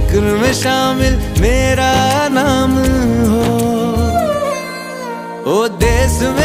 जिक्र में शामिल मेरा नाम हो। ओ देश में